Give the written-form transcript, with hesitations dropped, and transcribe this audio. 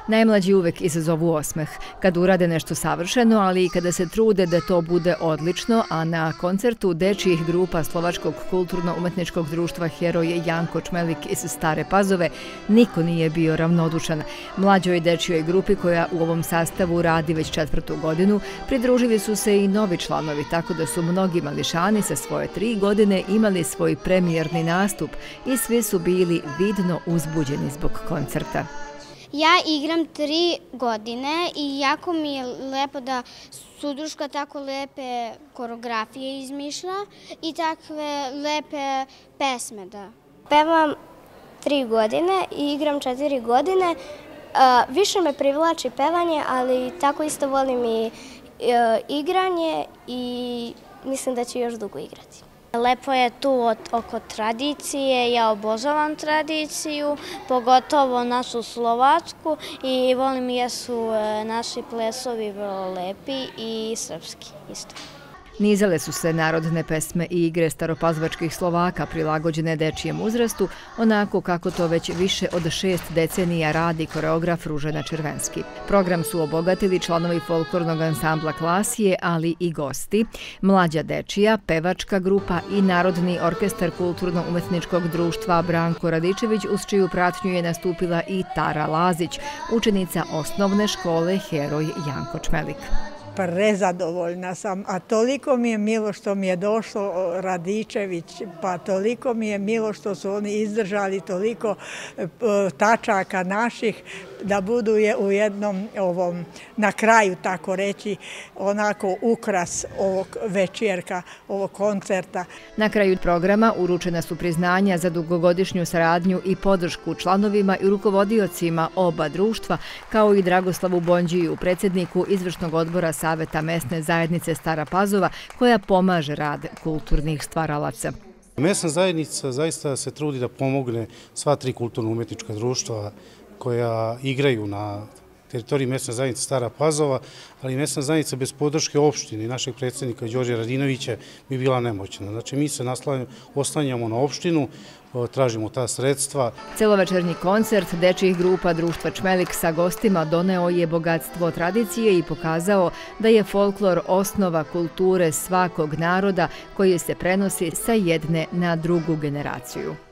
Najmlađi uvek izazovu osmeh, kad urade nešto savršeno, ali i kada se trude da to bude odlično, a na koncertu dečijih grupa Slovačkog kulturno-umetničkog društva Heroj Janko Čmelik iz Stare Pazove niko nije bio ravnodušan. Mlađoj dečijoj grupi, koja u ovom sastavu radi već 4. godinu, pridružili su se i novi članovi, tako da su mnogi mališani sa svoje 3 godine imali svoj premijerni nastup i svi su bili vidno uzbuđeni zbog koncerta. Ja igram 3 godine i jako mi je lepo da sudruška tako lepe koreografije izmišlja i takve lepe pesme da. Pevam 3 godine i igram 4 godine. Više me privlači pevanje, ali tako isto volim i igranje i mislim da ću još dugo igrati. Lepo je tu oko tradicije, ja obožavam tradiciju, pogotovo našu slovačku i volim jer su naši plesovi vrlo lepi i srpski isto. Nizale su se narodne pesme i igre staropazovačkih Slovaka prilagođene dečijem uzrastu, onako kako to već više od 6 decenija radi koreograf Ružena Červenski. Program su obogatili članovi folklornog ansambla Klasije, ali i gosti, mlađa dečija, pevačka grupa i Narodni orkestar kulturno-umetničkog društva Branko Radičević, uz čiju pratnju je nastupila i Tara Lazić, učenica osnovne škole Heroj Janko Čmelik. Prezadovoljna sam, a toliko mi je milo što mi je došlo Radičević, pa toliko mi je milo što su oni izdržali toliko tačaka naših da budu u jednom ovom, na kraju tako reći, onako ukras ovog večerka, ovog koncerta. Na kraju programa uručena su priznanja za dugogodišnju saradnju i podršku članovima i rukovodiocima oba društva, kao i Dragoslavu Bonđiju, predsjedniku izvršnog odbora Saveta mesne zajednice Stara Pazova, koja pomaže rad kulturnih stvaralaca. Mesna zajednica zaista se trudi da pomogne sva 3 kulturno-umetnička društva koja igraju na teritoriji mesne zajednice Stara Pazova, ali mesna zajednica bez podrške opštine i našeg predsjednika Đorđa Radinovića bi bila nemoćna. Znači, mi se oslanjamo na opštinu, tražimo ta sredstva. Celovečernji koncert dečijih grupa društva Čmelik sa gostima doneo je bogatstvo tradicije i pokazao da je folklor osnova kulture svakog naroda koji se prenosi sa jedne na drugu generaciju.